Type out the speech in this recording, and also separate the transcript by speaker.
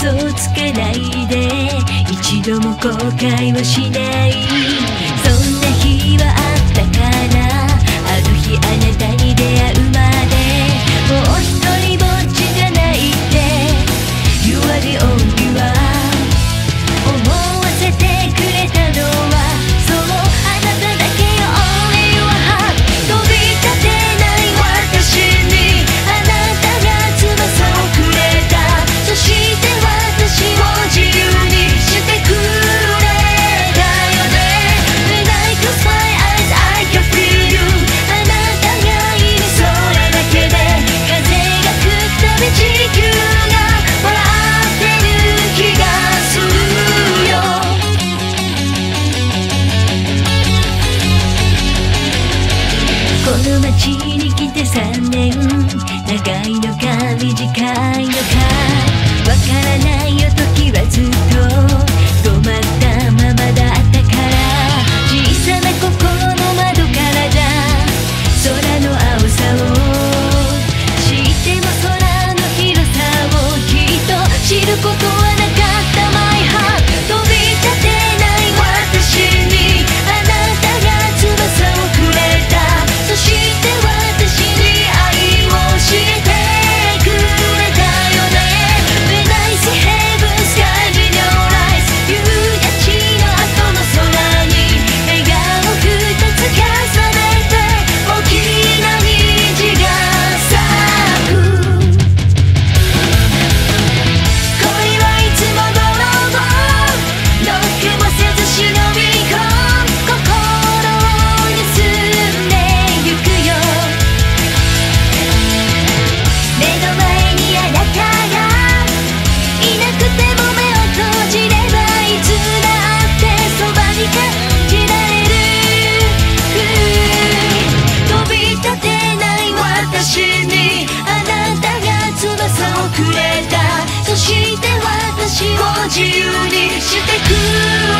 Speaker 1: 嘘つかないで一度も後悔はしない。そんな日はあったからあの日あなたに出会うまでもう一人ぼっちじゃないって You are the only one 思わせてくれたのはそうあなただけよ Only your heart 飛び立てない私にあなたが翼をくれた。そして私を自由にしてくれたよね。 When I close my eyes I can feel you あなたがいるそれだけで風が吹くたび地球が笑ってる気がするよ。この街に来て3年長いのか短いのかわからないよ時はずっと止まったままだったから小さな心の窓からじゃ空の青さを知っても空の広さをきっと知ることはなかった My heart 飛び立てない私にあなたが翼をくれた。そして私に愛をしてくれたよね。 When I see heaven sky in your eyes 夕立の後の空に笑顔二つ重ねて大きな虹が咲く。恋はいつも泥棒ノックもせず忍び込む心を盗んでゆくよ。目の前にあなたがいなくても目を閉じればいつだってそばに感じられる。飛び立てない私にあなたが翼をくれた。そして私を自由にしてくれ